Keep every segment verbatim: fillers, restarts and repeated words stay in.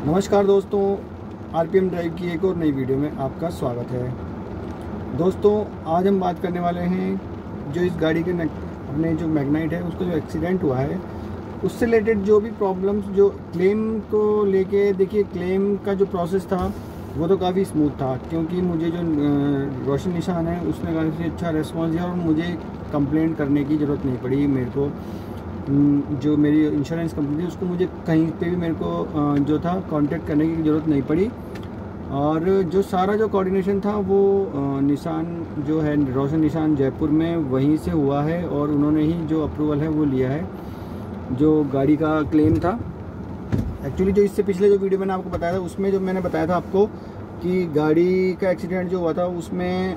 नमस्कार दोस्तों, RPM drive की एक और नई वीडियो में आपका स्वागत है। दोस्तों, आज हम बात करने वाले हैं जो इस गाड़ी के अपने जो मैग्नाइट है उसका जो एक्सीडेंट हुआ है उससे रिलेटेड जो भी प्रॉब्लम्स, जो क्लेम को लेके। देखिए, क्लेम का जो प्रोसेस था वो तो काफ़ी स्मूथ था, क्योंकि मुझे जो रोशन निशान है उसने काफ़ी अच्छा रिस्पॉन्स दिया और मुझे कंप्लेंट करने की ज़रूरत नहीं पड़ी। मेरे को जो मेरी इंश्योरेंस कंपनी थी उसको मुझे कहीं पे भी मेरे को जो था कांटेक्ट करने की ज़रूरत नहीं पड़ी। और जो सारा जो कोऑर्डिनेशन था वो निशान जो है रोशन निशान जयपुर में वहीं से हुआ है और उन्होंने ही जो अप्रूवल है वो लिया है जो गाड़ी का क्लेम था। एक्चुअली जो इससे पिछले जो वीडियो मैंने आपको बताया था उसमें जो मैंने बताया था आपको कि गाड़ी का एक्सीडेंट जो हुआ था उसमें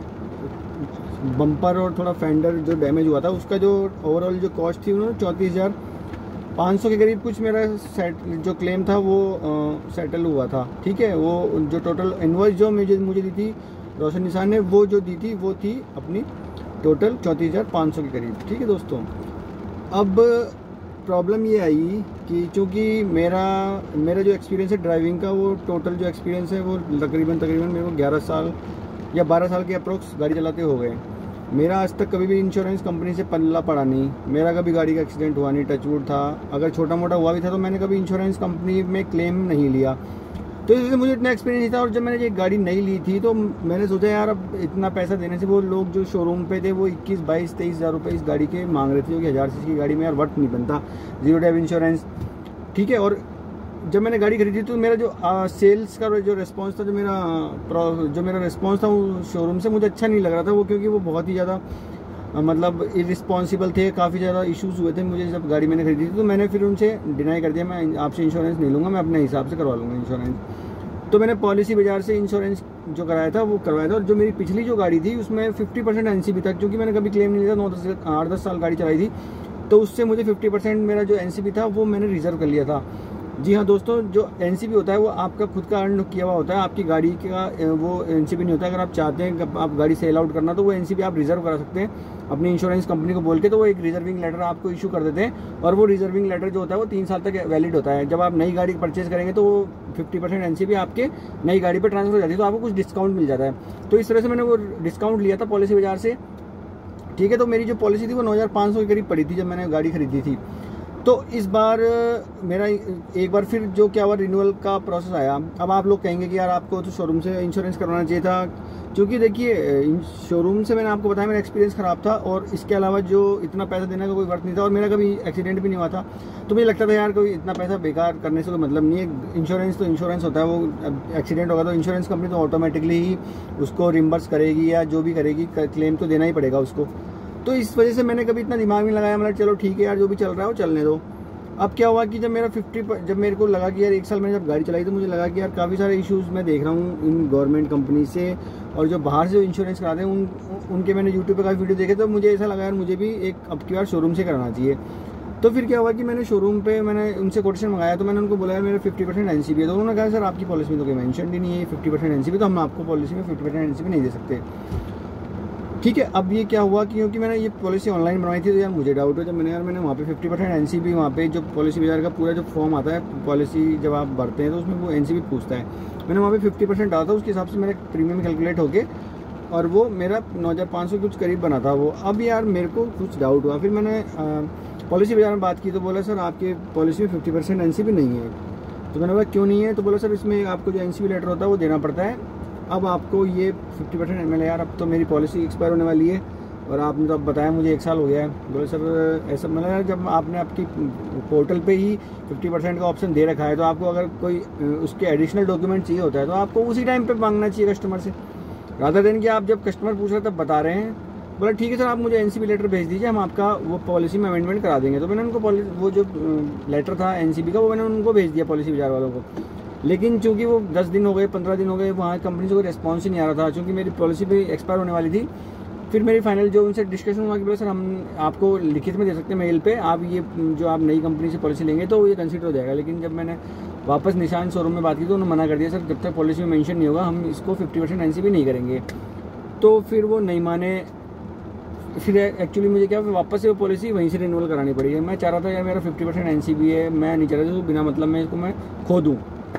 बम्पर और थोड़ा फेंडर जो डैमेज हुआ था उसका जो ओवरऑल जो कॉस्ट थी उन्होंने चौंतीस हज़ार पाँच सौ के करीब कुछ मेरा सेट जो क्लेम था वो आ, सेटल हुआ था। ठीक है, वो जो टोटल इनवॉइस जो मुझे मुझे दी थी रोशन निशान ने वो जो दी थी वो थी अपनी टोटल चौंतीस हज़ार पाँच सौ के करीब। ठीक है दोस्तों, अब प्रॉब्लम ये आई कि चूँकि मेरा मेरा जो एक्सपीरियंस है ड्राइविंग का, वो टोटल जो एक्सपीरियंस है वो तकरीबन तकरीबन मेरे को ग्यारह साल या बारह साल के अप्रोक्स गाड़ी चलाते हो गए। मेरा आज तक कभी भी इंश्योरेंस कंपनी से पल्ला पड़ा नहीं, मेरा कभी गाड़ी का एक्सीडेंट हुआ नहीं, टचवुड था। अगर छोटा मोटा हुआ भी था तो मैंने कभी इंश्योरेंस कंपनी में क्लेम नहीं लिया। तो इसलिए मुझे इतना एक्सपीरियंस नहीं था। और जब मैंने ये गाड़ी नहीं ली थी तो मैंने सोचा यार अब इतना पैसा देने से, वो लोग जो शोरूम पे थे वो इक्कीस बाईस तेईस हज़ार रुपये इस गाड़ी के मांग रहे थे, जो कि हज़ार सीसी की गाड़ी में यार वर्थ नहीं बनता, जीरो डेब इंश्योरेंस। ठीक है, और जब मैंने गाड़ी खरीदी तो मेरा जो आ, सेल्स का जो रिस्पांस था, जो मेरा जो मेरा रिस्पांस था वो शोरूम से मुझे अच्छा नहीं लग रहा था वो, क्योंकि वो बहुत ही ज़्यादा मतलब इरिस्पॉन्सिबल थे। काफ़ी ज़्यादा इश्यूज़ हुए थे मुझे जब गाड़ी मैंने खरीदी थी। तो मैंने फिर उनसे डिनाई कर दिया, मैं आपसे इंश्योरेंस नहीं लूँगा, मैं अपने हिसाब से करवा लूँगा इंश्योरेंस। तो मैंने पॉलिसी बाजार से इंश्योरेंस जो कराया था वो करवाया था। और जो मेरी पिछली जो गाड़ी थी उसमें fifty percent N C B था, क्योंकि मैंने कभी क्लेम नहीं लिया, नौ दस आठ दस साल गाड़ी चलाई थी, तो उससे मुझे फिफ्टी परसेंट मेरा जो एन सी बी था वो मैंने रिजर्व कर लिया था। जी हाँ दोस्तों, जो एन सी बी होता है वो आपका खुद का अर्न किया हुआ होता है, आपकी गाड़ी का वो एन सी बी नहीं होता। अगर आप चाहते हैं कि आप गाड़ी सेल आउट करना तो वो एन सी बी आप रिजर्व करा सकते हैं अपनी इंश्योरेंस कंपनी को बोल के। तो वो एक रिजर्विंग लेटर आपको इशू कर देते हैं और वो रिजर्विंग लेटर जो होता है वो तीन साल तक वैलिड होता है। जब आप नई गाड़ी परचेज करेंगे तो वो fifty percent N C B आपके नई गाड़ी पर ट्रांसफर हो जाती है, तो आपको कुछ डिस्काउंट मिल जाता है। तो इस तरह से मैंने वो डिस्काउंट लिया था पॉलिसी बाजार से। ठीक है, तो मेरी जो पॉलिसी थी वो नौ हज़ार पाँच सौ के करीब पड़ी थी जब मैंने गाड़ी खरीदी थी। तो इस बार मेरा एक बार फिर जो क्या हुआ, रिन्यूअल का प्रोसेस आया। अब आप लोग कहेंगे कि यार आपको तो शोरूम से इंश्योरेंस करवाना चाहिए था, क्योंकि देखिए शोरूम से मैंने आपको बताया मेरा एक्सपीरियंस ख़राब था और इसके अलावा जो इतना पैसा देने का कोई वर्थ नहीं था और मेरा कभी एक्सीडेंट भी नहीं हुआ था। तो मुझे लगता था यार कोई इतना पैसा बेकार करने से कोई मतलब नहीं है। इंश्योरेंस तो इंश्योरेंस होता है, वो एक्सीडेंट होगा तो इंश्योरेंस कंपनी तो ऑटोमेटिकली ही उसको रिम्बर्स करेगी या जो भी करेगी, क्लेम तो देना ही पड़ेगा उसको। तो इस वजह से मैंने कभी इतना दिमाग नहीं लगाया, मतलब चलो ठीक है यार जो भी चल रहा है वो चलने दो। अब क्या हुआ कि जब मेरा फिफ्टी जब मेरे को लगा कि यार एक साल मैंने जब गाड़ी चलाई तो मुझे लगा कि यार काफ़ी सारे इश्यूज़ मैं देख रहा हूँ इन गवर्नमेंट कंपनी से, और जो बाहर से जो इंश्योरेंस कराते हैं उन उनके मैंने यूट्यूब पे काफ़ी वीडियो देखे, तो मुझे ऐसा लगा यार मुझे भी एक अब की बार शोरूम से कराना चाहिए। तो फिर क्या हुआ कि मैंने शोरूम पे मैंने उनसे कोटेशन मंगाया, तो मैंने उनको बोला यार मेरा fifty percent N C B है। तो उन्होंने कहा सर आपकी पॉलिसी में तो कोई मेंशन ही नहीं है fifty percent N C B, तो हम आपको पॉलिसी में fifty percent N C B नहीं दे सकते। ठीक है, अब ये क्या हुआ कि क्योंकि मैंने ये पॉलिसी ऑनलाइन बनवाई थी तो यार मुझे डाउट हो, जब मैंने यार मैंने वहाँ पे fifty percent N C B, वहाँ पे जो पॉलिसी बाजार का पूरा जो फॉर्म आता है पॉलिसी जब आप भरते हैं तो उसमें वो एन सी बी पूछता है। मैंने वहाँ पे फिफ्टी परसेंट डाला था, उसके हिसाब से मेरा प्रीमियम कैलकुलेट हो गए और वो मेरा नौ हज़ार पाँच सौ कुछ करीब बना था वो। अब यार मेरे को कुछ डाउट हुआ, फिर मैंने पॉलिसी बाजार में बात की तो बोला सर आपके पॉलिसी में fifty percent N C B नहीं है। तो मैंने बोला क्यों नहीं है? तो बोला सर इसमें आपको जो एन सी बी लेटर होता है वो देना पड़ता है, अब आपको ये फिफ्टी परसेंट मैंने यार अब तो मेरी पॉलिसी एक्सपायर होने वाली है और आपने तो अब बताया मुझे एक साल हो गया है। बोले सर ऐसा, मैंने यार जब आपने आपकी पोर्टल पे ही फिफ्टी परसेंट का ऑप्शन दे रखा है तो आपको अगर कोई उसके एडिशनल डॉक्यूमेंट चाहिए होता है तो आपको उसी टाइम पे मांगना चाहिए कस्टमर से, रादर देन कि आप जब कस्टमर पूछ रहे तब बता रहे हैं। बोला ठीक है सर आप मुझे एन सी बी लेटर भेज दीजिए, हम आपका वो पॉलिसी में अमेंडमेंट करा देंगे। तो मैंने उनको वो जो लेटर था एन सी बी का वो मैंने उनको भेज दिया पॉलिसी बाजार वालों को। लेकिन चूंकि वो दस दिन हो गए पंद्रह दिन हो गए वहाँ कंपनी से कोई रिस्पॉन्स ही नहीं आ रहा था, चूँकि मेरी पॉलिसी भी एक्सपायर होने वाली थी। फिर मेरी फाइनल जो उनसे डिस्कशन हुआ कि बोले सर हम आपको लिखित में दे सकते हैं मेल पे, आप ये जो आप नई कंपनी से पॉलिसी लेंगे तो ये कंसिडर हो जाएगा। लेकिन जब मैंने वापस निशान शोरूम में बात की तो उन्होंने मना कर दिया, सर जब तक पॉलिसी में मेंशन नहीं होगा हम इसको fifty percent N C B नहीं करेंगे। तो फिर वो नहीं माने, फिर एक्चुअली मुझे क्या वापस से वो पॉलिसी वहीं से रिन्यूअल करानी पड़ी है। मैं चाह रहा था यार मेरा fifty percent N C B है, मैं नहीं चाह रहा था तो बिना मतलब में इसको मैं खो दूँ।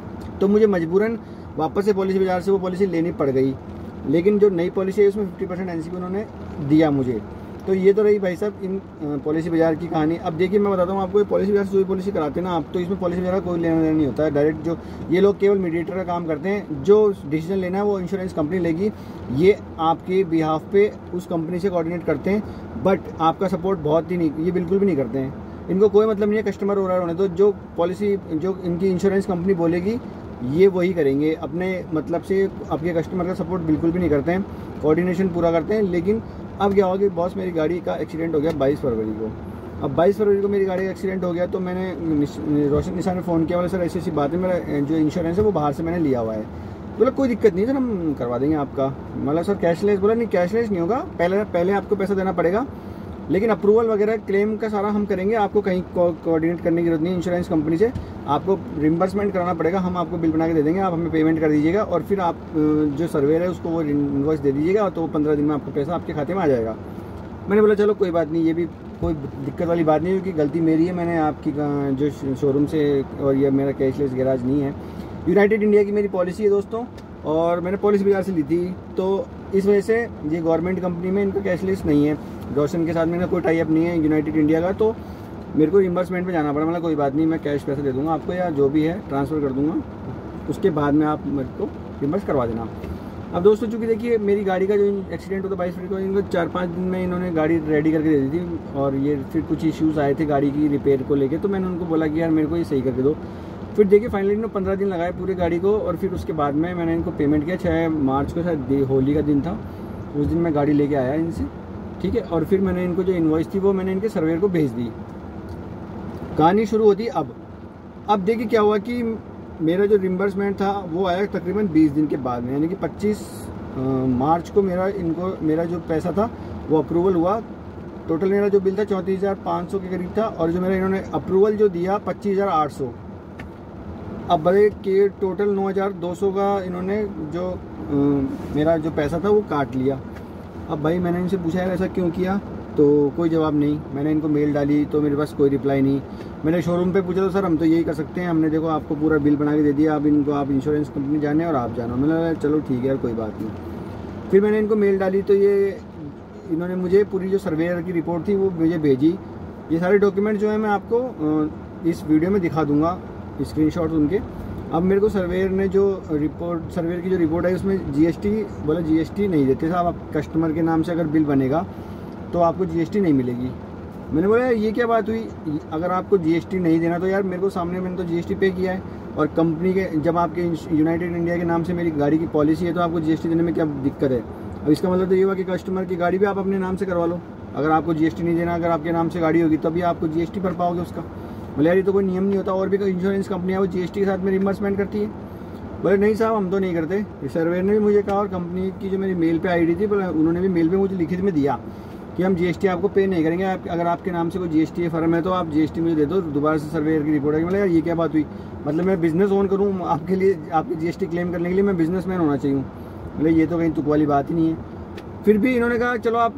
तो मुझे मजबूरन वापस से पॉलिसी बाजार से वो पॉलिसी लेनी पड़ गई। लेकिन जो नई पॉलिसी है उसमें fifty percent N C P उन्होंने दिया मुझे। तो ये तो रही भाई साहब इन पॉलिसी बाजार की कहानी। अब देखिए मैं बताता हूँ आपको, ये पॉलिसी बाजार से जो भी पॉलिसी कराते हैं ना आप, तो इसमें पॉलिसी बाजार का कोई लेना देना नहीं होता है। डायरेक्ट जो ये लोग केवल मीडिएटर का काम करते हैं, जो डिसीजन लेना है वो इंश्योरेंस कंपनी लेगी, ये आपके बिहाफ पे उस कंपनी से कोऑर्डिनेट करते हैं। बट आपका सपोर्ट बहुत ही नहीं, ये बिल्कुल भी नहीं करते हैं। इनको कोई मतलब नहीं है कस्टमर हो रहा है होने, तो जो पॉलिसी जो इनकी इंश्योरेंस कंपनी बोलेगी ये वही करेंगे। अपने मतलब से आपके कस्टमर का सपोर्ट बिल्कुल भी नहीं करते हैं, कोऑर्डिनेशन पूरा करते हैं। लेकिन अब क्या हुआ कि बॉस मेरी गाड़ी का एक्सीडेंट हो गया बाईस फरवरी को। अब बाईस फरवरी को मेरी गाड़ी का एक्सीडेंट हो गया, तो मैंने रोशन निशा ने फ़ोन किया, बोला सर ऐसी ऐसी बात है, मेरा जो इंश्योरेंस है वो बाहर से मैंने लिया हुआ है। बोला कोई दिक्कत नहीं सर, हम करवा देंगे आपका। मतलब सर कैशलेस? बोला नहीं कैशलेस नहीं होगा, पहले पहले आपको पैसा देना पड़ेगा, लेकिन अप्रूवल वगैरह क्लेम का सारा हम करेंगे, आपको कहीं कोऑर्डिनेट करने की जरूरत नहीं। इंश्योरेंस कंपनी से आपको रिम्बर्समेंट कराना पड़ेगा, हम आपको बिल बना के दे देंगे, आप हमें पेमेंट कर दीजिएगा और फिर आप जो सर्वेयर है उसको वो इनवॉइस दे दीजिएगा, तो पंद्रह दिन में आपको पैसा आपके खाते में आ जाएगा। मैंने बोला चलो कोई बात नहीं, ये भी कोई दिक्कत वाली बात नहीं, क्योंकि गलती मेरी है, मैंने आपकी जो शोरूम से, और ये मेरा कैशलेस गैराज नहीं है, यूनाइटेड इंडिया की मेरी पॉलिसी है दोस्तों, और मैंने पॉलिसी बाजार से ली थी। तो इस वजह से ये गवर्नमेंट कंपनी में इनका कैशलेस नहीं है, रोशन के साथ में कोई टाई अप नहीं है यूनाइटेड इंडिया का, तो मेरे को रिम्बर्समेंट में जाना पड़ा। मतलब कोई बात नहीं, मैं कैश पैसा दे दूंगा आपको, या जो भी है ट्रांसफ़र कर दूंगा, उसके बाद में आप मेरे को रिम्बर्स करवा देना। अब दोस्तों चूँकि देखिए मेरी गाड़ी का जो एक्सीडेंट होता बाईस फरवरी को, इनको चार पाँच दिन में इन्होंने गाड़ी रेडी करके दे दी थी, और ये फिर कुछ इश्यूज़ आए थे गाड़ी की रिपेयर को लेके, तो मैंने उनको बोला कि यार मेरे को ये सही करके दो। फिर देखिए फाइनली इन्होंने पंद्रह दिन लगाए पूरी गाड़ी को, और फिर उसके बाद में मैंने इनको पेमेंट किया। छः मार्च को शायद होली का दिन था, उस दिन मैं गाड़ी लेके आया इनसे, ठीक है। और फिर मैंने इनको जो इनवॉइस थी वो मैंने इनके सर्वेयर को भेज दी। कहानी शुरू होती अब अब देखिए क्या हुआ कि मेरा जो रिम्बर्समेंट था वो आया तकरीबन बीस दिन के बाद में, यानी कि पच्चीस मार्च को मेरा इनको मेरा जो पैसा था वो अप्रूवल हुआ। टोटल मेरा जो बिल था चौंतीस हज़ार पाँच सौ के करीब था, और जो मेरा इन्होंने अप्रूवल जो दिया पच्चीस हज़ार आठ सौ। अब बड़े के टोटल नौ हज़ार दो सौ का इन्होंने जो आ, मेरा जो पैसा था वो काट लिया। अब भाई मैंने इनसे पूछा यार ऐसा क्यों किया, तो कोई जवाब नहीं। मैंने इनको मेल डाली तो मेरे पास कोई रिप्लाई नहीं। मैंने शोरूम पे पूछा तो सर हम तो यही कर सकते हैं, हमने देखो आपको पूरा बिल बना के दे दिया, अब इनको आप इंश्योरेंस कंपनी जाने और आप जानो। मैंने कहा चलो ठीक है यार कोई बात नहीं। फिर मैंने इनको मेल डाली तो ये इन्होंने मुझे पूरी जो सर्वेयर की रिपोर्ट थी वो मुझे भेजी। ये सारे डॉक्यूमेंट जो है मैं आपको इस वीडियो में दिखा दूंगा, स्क्रीनशॉट उनके। अब मेरे को सर्वेयर ने जो रिपोर्ट सर्वेयर की जो रिपोर्ट आई उसमें जीएसटी बोला, जीएसटी नहीं देते साहब, आप कस्टमर के नाम से अगर बिल बनेगा तो आपको जीएसटी नहीं मिलेगी। मैंने बोला ये क्या बात हुई, अगर आपको जीएसटी नहीं देना तो यार मेरे को सामने मैंने तो जीएसटी पे किया है, और कंपनी के जब आपके यूनाइटेड इंडिया के नाम से मेरी गाड़ी की पॉलिसी है तो आपको जीएसटी देने में क्या दिक्कत है। अब इसका मतलब तो ये हुआ कि कस्टमर की गाड़ी भी आप अपने नाम से करवा लो, अगर आपको जीएसटी नहीं देना, अगर आपके नाम से गाड़ी होगी तभी आपको जीएसटी भर पाओगे उसका। बोले यार ये तो कोई नियम नहीं होता, और भी कोई इंश्योरेंस कंपनियाँ वो जीएसटी के साथ में रिम्बर्समेंट करती है। बोले नहीं साहब हम तो नहीं करते। सर्वेयर ने भी मुझे कहा, और कंपनी की जो मेरी मेल पे आईडी थी बोले उन्होंने भी मेल पे मुझे लिखित में दिया कि हम जीएसटी आपको पे नहीं करेंगे, आप, अगर आपके नाम से कोई जीएसटी फर्म है तो आप जीएसटी मुझे दे दो। दोबारा से सर्वेयर की रिपोर्ट आई। मतलब यार ये क्या बात हुई, मतलब मैं बिजनेस ओन करूँ आपके लिए, आपकी जीएसटी क्लेम करने के लिए मैं बिजनेसमैन होना चाहिए। मतलब ये तो कहीं तुक वाली बात ही नहीं है। फिर भी इन्होंने कहा चलो आप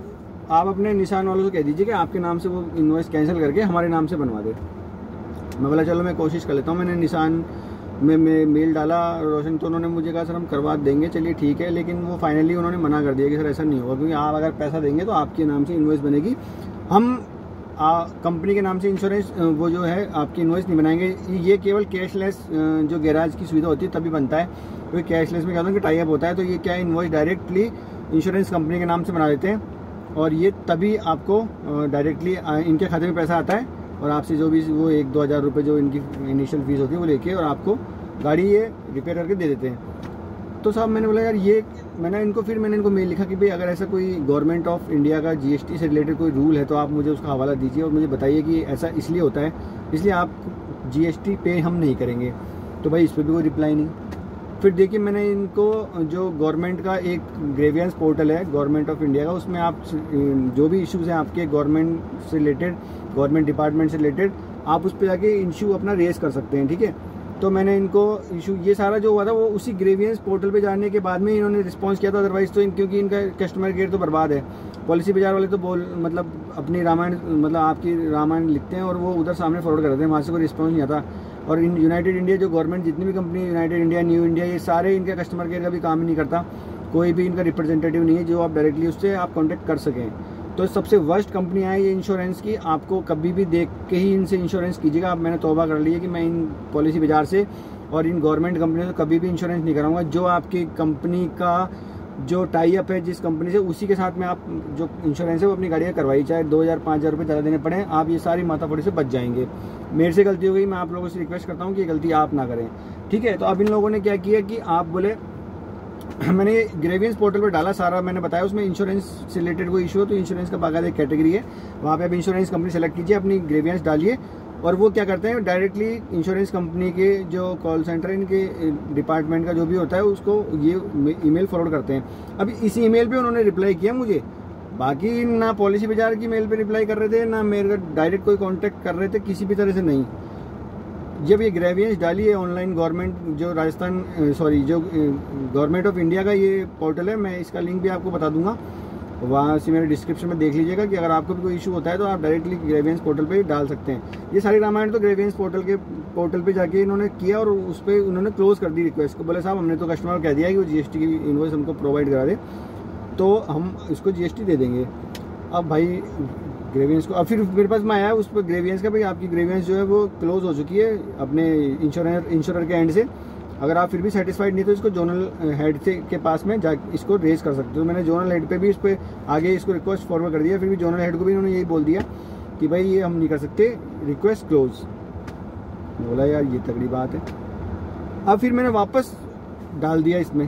आप अपने निशान वालों से कह दीजिए कि आपके नाम से वो इनवॉइस कैंसिल करके हमारे नाम से बनवा दे। मैं बोला चलो मैं कोशिश कर लेता हूँ। मैंने निशान में मैं मेल डाला रोशन, तो उन्होंने मुझे कहा सर हम करवा देंगे, चलिए ठीक है। लेकिन वो फाइनली उन्होंने मना कर दिया कि सर ऐसा नहीं होगा, क्योंकि आप अगर पैसा देंगे तो आपके नाम से इनवॉइस बनेगी, हम कंपनी के नाम से इंश्योरेंस वो जो है आपकी इनवॉइस नहीं बनाएंगे। ये केवल कैशलेस जो गैराज की सुविधा होती है तभी बनता है, क्योंकि कैशलेस में क्या होता है कि टाई अप होता है, तो ये क्या इनवॉइस डायरेक्टली इंश्योरेंस कंपनी के नाम से बना देते हैं, और ये तभी आपको डायरेक्टली इनके खाते में पैसा आता है, और आपसे जो भी वो एक दो हज़ार रुपये जो इनकी इनिशियल फीस होती है वो लेके और आपको गाड़ी ये रिपेयर करके दे देते हैं। तो साहब मैंने बोला यार ये, मैंने इनको फिर मैंने इनको मेल लिखा कि भाई अगर ऐसा कोई गवर्नमेंट ऑफ इंडिया का जीएसटी से रिलेटेड कोई रूल है तो आप मुझे उसका हवाला दीजिए और मुझे बताइए कि ऐसा इसलिए होता है, इसलिए आप जीएसटी पे हम नहीं करेंगे। तो भाई इस पर भी कोई रिप्लाई नहीं। फिर देखिए मैंने इनको जो गवर्नमेंट का एक ग्रेवियंस पोर्टल है गवर्नमेंट ऑफ इंडिया का, उसमें आप जो भी इश्यूज़ हैं आपके गवर्नमेंट से रिलेटेड, गवर्नमेंट डिपार्टमेंट से रिलेटेड, आप उस पर जाके इशू अपना रेस कर सकते हैं, ठीक है। तो मैंने इनको इशू ये सारा जो हुआ था वो उसी ग्रेवियंस पोर्टल पे जाने के बाद में इन्होंने रिस्पांस किया था। अदरवाइज तो इन, क्योंकि इनका कस्टमर केयर तो बर्बाद है। पॉलिसी बाजार वाले तो बोल मतलब अपनी रामायण मतलब आपकी रामायण लिखते हैं और वो उधर सामने फॉरवर्ड कर देते हैं, वहाँ से कोई रिस्पॉन्स नहीं आता। और इन यूनाइटेड इंडिया जो गवर्नमेंट जितनी भी company, united India, new India, ये सारे इनके कस्टमर केयर का भी काम ही नहीं करता, कोई भी इनका रिप्रेजेंटेटिव नहीं है जो आप डायरेक्टली उससे आप कॉन्टेक्ट कर सकें। तो सबसे वर्स्ट कंपनी है ये इंश्योरेंस की। आपको कभी भी देख के ही इनसे इंश्योरेंस कीजिएगा। अब मैंने तौबा कर ली है कि मैं इन पॉलिसी बाजार से और इन गवर्नमेंट कंपनी से कभी भी इंश्योरेंस नहीं कराऊंगा। जो आपकी कंपनी का जो टाई अप है जिस कंपनी से, उसी के साथ में आप जो इंश्योरेंस है वो अपनी गाड़ी का करवाई, चाहे दो हज़ार पाँच हज़ार रुपये ज़्यादा देने पड़े, आप ये सारी माथाफोड़ी से बच जाएंगे। मेरे से गलती हो गई, मैं आप लोगों से रिक्वेस्ट करता हूँ कि ये गलती आप ना करें, ठीक है। तो अब इन लोगों ने क्या किया कि आप बोले, मैंने ग्रेवियंस पोर्टल पर डाला, सारा मैंने बताया, उसमें इंश्योरेंस से रिलेटेड कोई इशू हो तो इंश्योरेंस का बाकायदा एक कैटेगरी है, वहाँ पे आप इंश्योरेंस कंपनी सेलेक्ट कीजिए, अपनी ग्रेवियंस डालिए, और वो क्या करते हैं डायरेक्टली इंश्योरेंस कंपनी के जो कॉल सेंटर है इनके डिपार्टमेंट का जो भी होता है उसको ये ईमेल फॉरवर्ड करते हैं। अब इस ईमेल पे उन्होंने रिप्लाई किया मुझे, बाकी ना पॉलिसी बाजार की मेल पे रिप्लाई कर रहे थे, ना मेरे डायरेक्ट कोई कांटेक्ट कर रहे थे, किसी भी तरह से नहीं। जब ये ग्रेवियंस डाली है ऑनलाइन, गवर्नमेंट जो राजस्थान सॉरी जो गवर्नमेंट ऑफ इंडिया का ये पोर्टल है, मैं इसका लिंक भी आपको बता दूंगा, वहाँ से मेरे डिस्क्रिप्शन में देख लीजिएगा कि अगर आपको भी कोई इशू होता है तो आप डायरेक्टली ग्रेवियंस पोर्टल पे डाल सकते हैं। ये सारी रामायण तो ग्रेवियंस पोर्टल के पोर्टल पे जाके इन्होंने किया और उस पर उन्होंने क्लोज कर दी रिक्वेस्ट को। बोले साहब हमने तो कस्टमर को कह दिया कि वो जीएसटी की इनवॉइस हमको प्रोवाइड करा दे तो हम इसको जीएसटी दे देंगे। अब भाई ग्रेवियंस को, अब फिर मेरे पास में आया उस पर ग्रेवियंस का, भाई आपकी ग्रेवियंस जो है वो क्लोज हो चुकी है अपने इंश्योरेंस इंश्योरर के एंड से, अगर आप फिर भी सेटिस्फाइड नहीं तो इसको जोनल हेड से के पास में जा इसको रेज कर सकते हो। तो मैंने जोनल हेड पे भी इस पर आगे इसको रिक्वेस्ट फॉरवर्ड कर दिया, फिर भी जोनल हेड को भी इन्होंने यही बोल दिया कि भाई ये हम नहीं कर सकते, रिक्वेस्ट क्लोज। बोला यार ये तगड़ी बात है। अब फिर मैंने वापस डाल दिया इसमें,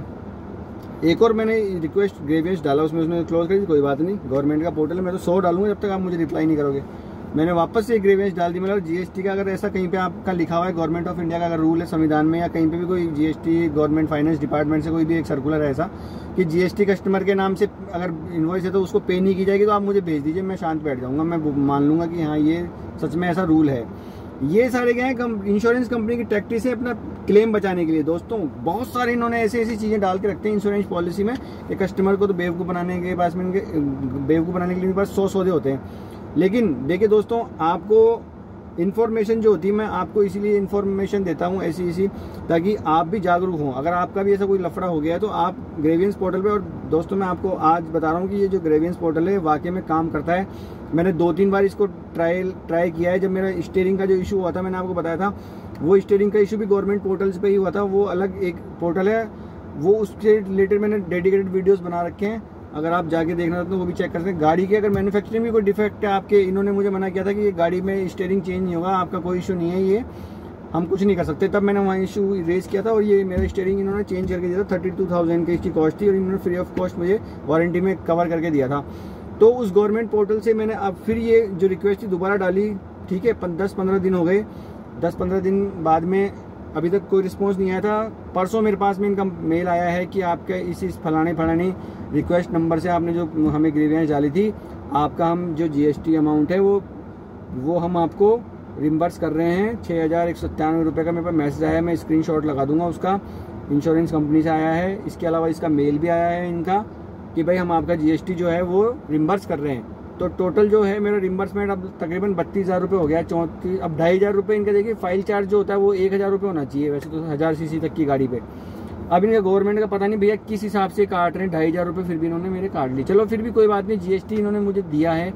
एक और मैंने रिक्वेस्ट ग्रेवियंस डाला, उसमें उसने क्लोज कर दी, कोई बात नहीं, गवर्नमेंट का पोर्टल है, मैं तो सौ डालूंगा जब तक आप मुझे रिप्लाई नहीं करोगे। मैंने वापस से ग्रेवियंस डाल दी। मतलब जीएसटी का अगर ऐसा कहीं पे आपका लिखा हुआ है, गवर्नमेंट ऑफ इंडिया का अगर रूल है संविधान में, या कहीं पे भी कोई जीएसटी गवर्नमेंट फाइनेंस डिपार्टमेंट से कोई भी एक सर्कुलर है ऐसा कि जीएसटी कस्टमर के नाम से अगर इनवॉइस है तो उसको पे नहीं की जाएगी, तो आप मुझे भेज दीजिए, मैं शांत बैठ जाऊँगा, मैं मान लूँगा कि हाँ ये सच में ऐसा रूल है। ये सारे क्या है इंश्योरेंस कंपनी की टैक्टिस है अपना क्लेम बचाने के लिए। दोस्तों बहुत सारे इन्होंने ऐसी ऐसी चीज़ें डाल के रखते हैं इंश्योरेंस पॉलिसी में कि कस्टमर को तो बेवकूफ़ बनाने के पास में इनके बेवकूफ़ बनाने के लिए इनके पास सौ सौदे होते हैं। लेकिन देखिए दोस्तों, आपको इन्फॉर्मेशन जो होती है, मैं आपको इसीलिए इन्फॉर्मेशन देता हूँ ऐसी ऐसी, ताकि आप भी जागरूक हों। अगर आपका भी ऐसा कोई लफड़ा हो गया है तो आप ग्रेवियंस पोर्टल पे, और दोस्तों मैं आपको आज बता रहा हूँ कि ये जो ग्रेवियंस पोर्टल है वाकई में काम करता है। मैंने दो तीन बार इसको ट्रायल ट्राई किया है। जब मेरा स्टीयरिंग का जो इशू हुआ था, मैंने आपको बताया था, वो स्टीयरिंग का इशू भी गवर्नमेंट पोर्टल्स पे ही हुआ था। वो अलग एक पोर्टल है, वो उससे रिलेटेड मैंने डेडिकेटेड वीडियोज़ बना रखे हैं, अगर आप जाके देखना चाहते हो वो भी चेक कर सकते हैं। गाड़ी के अगर मैन्युफैक्चरिंग में कोई डिफेक्ट है आपके, इन्होंने मुझे मना किया था कि ये गाड़ी में स्टीयरिंग चेंज नहीं होगा, आपका कोई इशू नहीं है, ये हम कुछ नहीं कर सकते। तब मैंने वहाँ इशू रेज किया था और ये मेरा स्टीयरिंग इन्होंने चेंज करके दिया था। थर्टी टू थाउजेंड की इसकी कॉस्ट थी और इन्होंने फ्री ऑफ कॉस्ट मुझे वारंटी में कवर करके दिया था। तो उस गवर्नमेंट पोर्टल से मैंने अब फिर ये जो रिक्वेस्ट थी दोबारा डाली, ठीक है। दस पंद्रह दिन हो गए, दस पंद्रह दिन बाद में अभी तक कोई रिस्पॉन्स नहीं आया था। परसों मेरे पास में इनका मेल आया है कि आपके इसी फलाने फलाने रिक्वेस्ट नंबर से आपने जो हमें ग्रेवियंस डाली थी, आपका हम जो जीएसटी अमाउंट है वो वो हम आपको रिम्बर्स कर रहे हैं छः हज़ार एक सौ सत्तानवे रुपये का। मेरे पास मैसेज आया है, मैं स्क्रीनशॉट लगा दूंगा उसका, इंश्योरेंस कंपनी से आया है। इसके अलावा इसका मेल भी आया है इनका कि भाई हम आपका जीएसटी जो है वो रिम्बर्स कर रहे हैं। तो टोटल जो है मेरा रिम्बर्समेंट अब तकरीबन बत्तीस हज़ार रुपये हो गया, चौंतीस अब ढाई हज़ार रुपये इनका। देखिए फाइल चार्ज जो होता है वो एक हज़ार रुपये होना चाहिए वैसे तो हज़ार सीसी तक की गाड़ी पे। अब इनका गवर्नमेंट का पता नहीं भैया किस हिसाब से काट रहे हैं, ढाई हज़ार रुपये फिर भी इन्होंने मेरे काट ली। चलो फिर भी कोई बात नहीं, जीएसटी इन्होंने मुझे दिया है,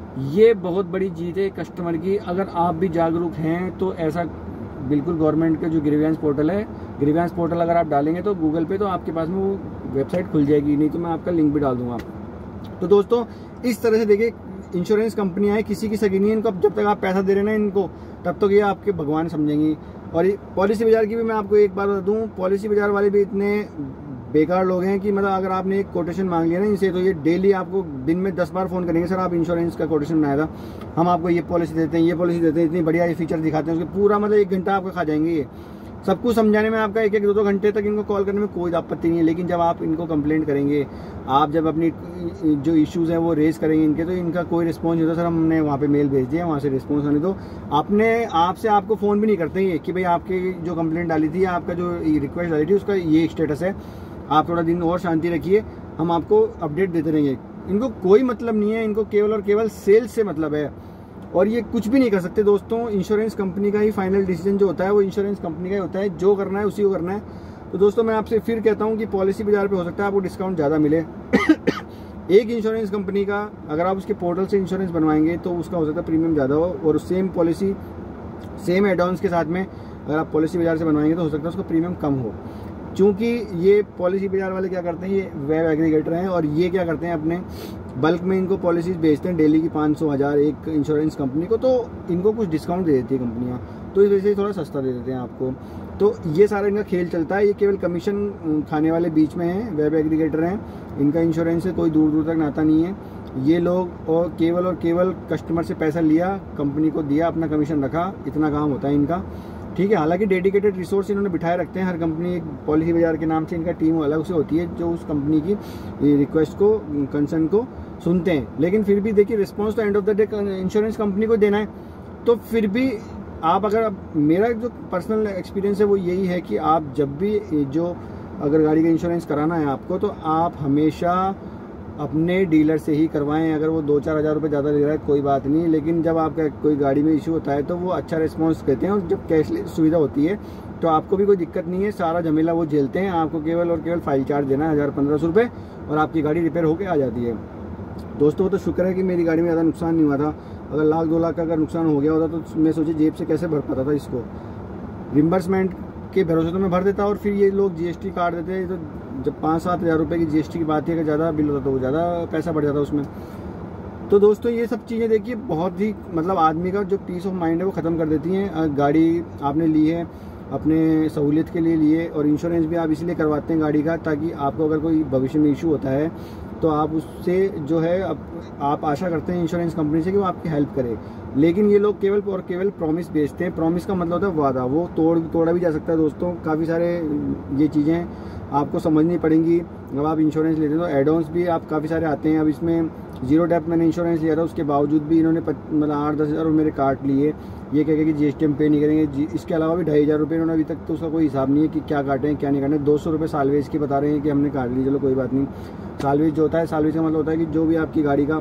ये बहुत बड़ी जीत है कस्टमर की। अगर आप भी जागरूक हैं तो ऐसा बिल्कुल गवर्नमेंट का जो ग्रेवियंस पोर्टल है, ग्रेवियंस पोर्टल अगर आप डालेंगे तो गूगल पे तो आपके पास में वो वेबसाइट खुल जाएगी, नहीं तो मैं आपका लिंक भी डाल दूंगा। तो दोस्तों इस तरह से देखिए इंश्योरेंस कंपनियां हैं, किसी की सगी नहीं है इनको। जब तक आप पैसा दे रहे हैं ना इनको, तब तक ये आपके भगवान समझेंगी। और पॉलिसी बाजार की भी मैं आपको एक बात बता दूं, पॉलिसी बाजार वाले भी इतने बेकार लोग हैं कि मतलब अगर आपने एक कोटेशन मांग लिया ना इनसे, तो ये डेली आपको दिन में दस बार फोन करेंगे, सर आप इंश्योरेंस का कोटेशन बनाया था, हम आपको ये पॉलिसी देते हैं, ये पॉलिसी देते हैं, इतनी बढ़िया ये फीचर दिखाते हैं, उसके पूरा मतलब एक घंटा आपका खा जाएंगे। ये सब कुछ समझाने में आपका एक एक दो दो घंटे तक इनको कॉल करने में कोई आपत्ति नहीं है। लेकिन जब आप इनको कंप्लेंट करेंगे, आप जब अपनी जो इश्यूज़ हैं वो रेज करेंगे इनके, तो इनका कोई रिस्पॉन्स नहीं होता। सर हमने वहाँ पे मेल भेज दिया, वहाँ से रिस्पॉन्स आने दो। अपने आप से आपको फ़ोन भी नहीं करते ये कि भाई आपकी जो कंप्लेंट डाली थी, आपका जो रिक्वेस्ट डाली थी उसका ये स्टेटस है, आप थोड़ा दिन और शांति रखिए, हम आपको अपडेट देते रहेंगे। इनको कोई मतलब नहीं है, इनको केवल और केवल सेल्स से मतलब है। और ये कुछ भी नहीं कर सकते दोस्तों। इंश्योरेंस कंपनी का ही फाइनल डिसीजन जो होता है वो इंश्योरेंस कंपनी का ही होता है, जो करना है उसी को करना है। तो दोस्तों मैं आपसे फिर कहता हूँ कि पॉलिसी बाजार पे हो सकता है आपको डिस्काउंट ज़्यादा मिले। एक इंश्योरेंस कंपनी का अगर आप उसके पोर्टल से इंश्योरेंस बनवाएंगे तो उसका हो सकता है प्रीमियम ज़्यादा हो, और सेम पॉलिसी सेम एडॉन्स के साथ में अगर आप पॉलिसी बाजार से बनवाएंगे तो हो सकता है उसका प्रीमियम कम हो। क्योंकि ये पॉलिसी बाजार वाले क्या करते हैं, ये वेब एग्रीगेटर हैं और ये क्या करते हैं अपने बल्क में इनको पॉलिसीज बेचते हैं डेली की पाँच सौ हज़ार एक इंश्योरेंस कंपनी को, तो इनको कुछ डिस्काउंट दे देती है कंपनियां, तो इस वजह से थोड़ा सस्ता दे देते हैं आपको। तो ये सारा इनका खेल चलता है, ये केवल कमीशन खाने वाले बीच में हैं, वेब एग्रीगेटर हैं, इनका इंश्योरेंस से कोई दूर दूर तक नाता नहीं है। ये लोग और केवल और केवल कस्टमर से पैसा लिया, कंपनी को दिया, अपना कमीशन रखा, इतना काम होता है इनका, ठीक है। हालांकि डेडिकेटेड रिसोर्स इन्होंने बिठाए रखते हैं, हर कंपनी एक पॉलिसी बाजार के नाम से इनका टीम अलग से होती है जो उस कंपनी की रिक्वेस्ट को, कंसर्न को सुनते हैं। लेकिन फिर भी देखिए रिस्पॉन्स तो end of the day insurance company को देना है। तो फिर भी आप अगर, मेरा जो पर्सनल एक्सपीरियंस है वो यही है कि आप जब भी जो अगर गाड़ी का इंश्योरेंस कराना है आपको, तो आप हमेशा अपने डीलर से ही करवाएं। अगर वो दो चार हज़ार रुपये ज़्यादा ले रहा है कोई बात नहीं, लेकिन जब आपका कोई गाड़ी में इशू होता है तो वो अच्छा रिस्पॉन्स देते हैं, और जब कैशलेस सुविधा होती है तो आपको भी कोई दिक्कत नहीं है, सारा झमेला वो झेलते हैं। आपको केवल और केवल फाइल चार्ज देना है हज़ार पंद्रह सौ रुपये और आपकी गाड़ी रिपेयर होकर आ जाती है। दोस्तों तो शुक्र है कि मेरी गाड़ी में ज़्यादा नुकसान नहीं हुआ था, अगर लाख दो लाख का अगर नुकसान हो गया होता तो मैं सोचे जेब से कैसे भर पाता था इसको। रिम्बर्समेंट के भरोसे तो मैं भर देता, और फिर ये लोग जीएसटी काट देते हैं। तो जब पाँच सात हज़ार रुपये की जीएसटी की बात है, अगर ज़्यादा बिल होता तो वो ज़्यादा पैसा बढ़ जाता उसमें। तो दोस्तों ये सब चीज़ें देखिए बहुत ही मतलब आदमी का जो पीस ऑफ माइंड है वो ख़त्म कर देती हैं। गाड़ी आपने ली है अपने सहूलियत के लिए लिए, और इंश्योरेंस भी आप इसलिए करवाते हैं गाड़ी का, ताकि आपको अगर कोई भविष्य में इशू होता है तो आप उससे जो है आप, आप आशा करते हैं इंश्योरेंस कंपनी से कि वो आपकी हेल्प करे। लेकिन ये लोग केवल और केवल प्रॉमिस बेचते हैं। प्रॉमिस का मतलब होता है वादा, वो तोड़ तोड़ा भी जा सकता है दोस्तों। काफ़ी सारे ये चीज़ें आपको समझनी पड़ेंगी जब आप इंश्योरेंस लेते हैं। तो एडॉन्स भी आप काफ़ी सारे आते हैं। अब इसमें जीरो डेप्थ मैंने इंश्योरेंस लिया था, उसके बावजूद भी इन्होंने मतलब आठ दस हज़ार मेरे काट लिए, ये कह के कि जीएसटी हम पे नहीं करेंगे। इसके अलावा भी ढाई हज़ार रुपये इन्होंने अभी तक तो उसका कोई हिसाब नहीं है कि क्या काटें क्या नहीं काटें। दो सौ रुपये सालवेज की बता रहे हैं कि हमने काट ली, चलो कोई बात नहीं। सालवेज जो होता है, सालवेज का मतलब होता है कि जो भी आपकी गाड़ी का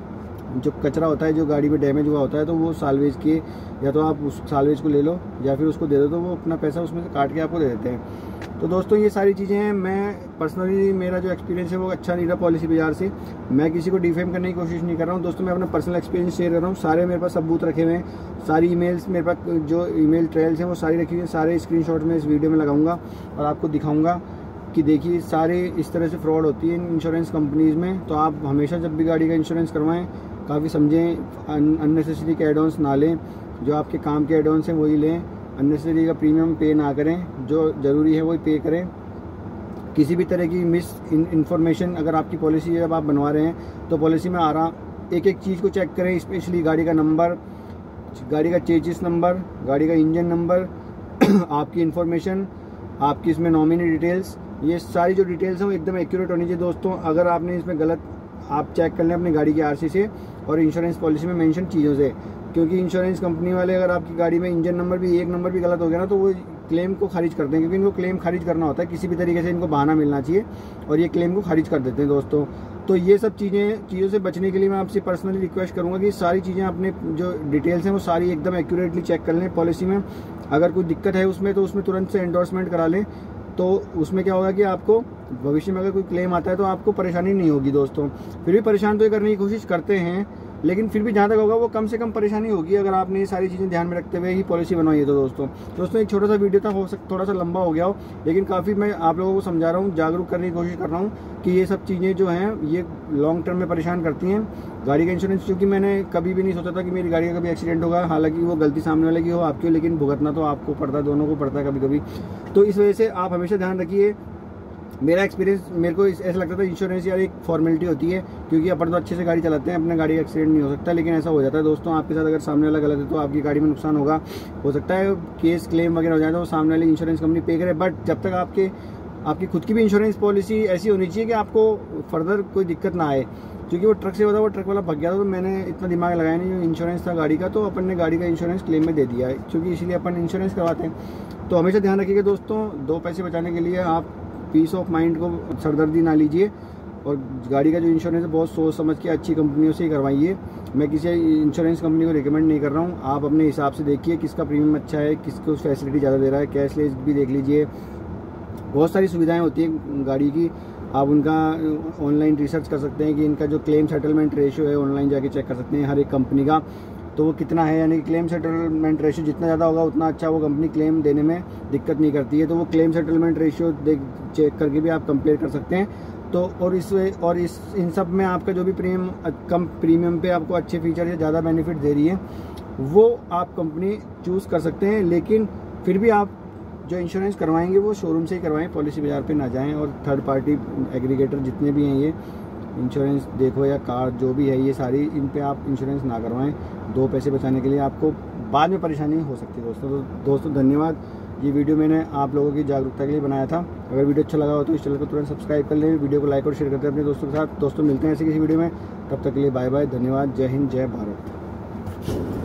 जो कचरा होता है, जो गाड़ी में डैमेज हुआ होता है, तो वो सालवेज के या तो आप उस सालवेज को ले लो या फिर उसको दे दो, तो वो अपना पैसा उसमें से काट के आपको दे देते हैं। तो दोस्तों ये सारी चीज़ें हैं। मैं पर्सनली मेरा जो एक्सपीरियंस है वो अच्छा नहीं रहा पॉलिसी बाजार से। मैं किसी को डिफेम करने की कोशिश नहीं कर रहा हूँ दोस्तों, मैं अपना पर्सनल एक्सपीरियंस शेयर कर रहा हूँ। सारे मेरे पास सबूत रखे हुए हैं, सारी ईमेल्स मेरे पास जो ईमेल ट्रेल्स हैं वो सारी रखी हुई हैं, सारे स्क्रीनशॉट में इस वीडियो में लगाऊंगा और आपको दिखाऊंगा कि देखिए सारे इस तरह से फ्रॉड होती है इंश्योरेंस कंपनीज़ में। तो आप हमेशा जब भी गाड़ी का इंश्योरेंस करवाएं काफ़ी समझें, अननेसेसरी के एडॉन्स ना लें, जो आपके काम के एडॉन्स हैं वही लें। अननेसेसरी का प्रीमियम पे ना करें, जो ज़रूरी है वही पे करें। किसी भी तरह की मिस इन्फॉर्मेशन अगर आपकी पॉलिसी जब आप बनवा रहे हैं तो पॉलिसी में आ रहा एक एक चीज़ को चेक करें, स्पेशली गाड़ी का नंबर, गाड़ी का चेजिस नंबर, गाड़ी का इंजन नंबर, आपकी इन्फॉर्मेशन, आपकी इसमें नॉमिनी डिटेल्स, ये सारी जो डिटेल्स हैं वो एकदम एक्यूरेट होनी चाहिए दोस्तों। अगर आपने इसमें गलत, आप चेक कर लें अपनी गाड़ी की आरसी से और इंश्योरेंस पॉलिसी में मेंशन चीज़ों से, क्योंकि इंश्योरेंस कंपनी वाले अगर आपकी गाड़ी में इंजन नंबर भी एक नंबर भी गलत हो गया ना तो वो क्लेम को खारिज करते हैं, क्योंकि इनको क्लेम खारिज करना होता है, किसी भी तरीके से इनको बहाना मिलना चाहिए और ये क्लेम को खारिज कर देते हैं दोस्तों। तो ये सब चीज़ें चीज़ों से बचने के लिए मैं आपसे पर्सनली रिक्वेस्ट करूँगा कि सारी चीज़ें अपने जो डिटेल्स हैं वो सारी एकदम एक्यूरेटली चेक कर लें पॉलिसी में। अगर कोई दिक्कत है उसमें तो उसमें तुरंत से एंडोर्समेंट करा लें, तो उसमें क्या होगा कि आपको भविष्य में अगर कोई क्लेम आता है तो आपको परेशानी नहीं होगी दोस्तों। फिर भी परेशान तो ये करने की कोशिश करते हैं, लेकिन फिर भी जहाँ तक होगा वो कम से कम परेशानी होगी अगर आपने ये सारी चीज़ें ध्यान में रखते हुए ही पॉलिसी बनवाई है। तो दोस्तों दोस्तों एक छोटा सा वीडियो था, हो सकता थोड़ा सा लंबा हो गया हो, लेकिन काफ़ी मैं आप लोगों को समझा रहा हूँ, जागरूक करने की कोशिश कर रहा हूँ कि ये सब चीज़ें जो हैं ये लॉन्ग टर्म में परेशान करती हैं। गाड़ी का इंश्योरेंस, क्योंकि मैंने कभी भी नहीं सोचा था कि मेरी गाड़ी का कभी एक्सीडेंट होगा, हालांकि वो गलती सामने वाले की हो आपकी हो, लेकिन भुगतना तो आपको पड़ता है, दोनों को पड़ता है कभी कभी। तो इस वजह से आप हमेशा ध्यान रखिए। मेरा एक्सपीरियंस, मेरे को ऐसा लगता था इंश्योरेंस यार एक फॉर्मेलिटी होती है, क्योंकि अपन तो अच्छे से गाड़ी चलाते हैं, अपने गाड़ी का एक्सीडेंट नहीं हो सकता, लेकिन ऐसा हो जाता है दोस्तों आपके साथ। अगर सामने वाला गलत है तो आपकी गाड़ी में नुकसान होगा, हो सकता है केस क्लेम वगैरह हो जाए तो सामने वाली इंश्योरेंस कंपनी पे करे। बट जब तक आपके आपकी खुद की भी इंश्योरेंस पॉलिसी ऐसी होनी चाहिए कि आपको फर्दर कोई दिक्कत ना आए। क्योंकि वो ट्रक से होता, वो ट्रक वाला भग गया था, तो मैंने इतना दिमाग लगाया नहीं, इंश्योरेंस था गाड़ी का, तो अपन ने गाड़ी का इंश्योरेंस क्लेम में दे दिया है, क्योंकि इसलिए अपन इंश्योरेंस करवाते हैं। तो हमेशा ध्यान रखिएगा दोस्तों, दो पैसे बचाने के लिए आप पीस ऑफ माइंड को सरदर्दी ना लीजिए, और गाड़ी का जो इंश्योरेंस है बहुत सोच समझ के अच्छी कंपनियों से ही करवाइए। मैं किसी इंश्योरेंस कंपनी को रिकमेंड नहीं कर रहा हूँ, आप अपने हिसाब से देखिए किसका प्रीमियम अच्छा है, किसको फैसिलिटी ज़्यादा दे रहा है। कैशलेस भी देख लीजिए, बहुत सारी सुविधाएं होती हैं गाड़ी की, आप उनका ऑनलाइन रिसर्च कर सकते हैं कि इनका जो क्लेम सेटलमेंट रेशियो है ऑनलाइन जाके चेक कर सकते हैं हर एक कंपनी का, तो वो कितना है। यानी कि क्लेम सेटलमेंट रेशियो जितना ज़्यादा होगा उतना अच्छा वो कंपनी क्लेम देने में दिक्कत नहीं करती है। तो वो क्लेम सेटलमेंट रेशियो देख चेक करके भी आप कंपेयर कर सकते हैं। तो और इस और इस इन सब में आपका जो भी प्रीमियम कम प्रीमियम पे आपको अच्छे फीचर या ज़्यादा बेनिफिट दे रही है वो आप कंपनी चूज़ कर सकते हैं। लेकिन फिर भी आप जो इंश्योरेंस करवाएंगे वो शोरूम से ही करवाएं, पॉलिसी बाजार पे ना जाएं। और थर्ड पार्टी एग्रीगेटर जितने भी हैं ये इंश्योरेंस देखो या कार जो भी है ये सारी, इन पे आप इंश्योरेंस ना करवाएं। दो पैसे बचाने के लिए आपको बाद में परेशानी हो सकती है दोस्तों। तो दोस्तों धन्यवाद, ये वीडियो मैंने आप लोगों की जागरूकता के लिए बनाया था। अगर वीडियो अच्छा लगा हो तो इस चैनल को तुरंत सब्सक्राइब कर लें, वीडियो को लाइक और शेयर करते हैं अपने दोस्तों के साथ। दोस्तों मिलते हैं ऐसे किसी वीडियो में, तब तक के लिए बाय बाय, धन्यवाद, जय हिंद, जय भारत।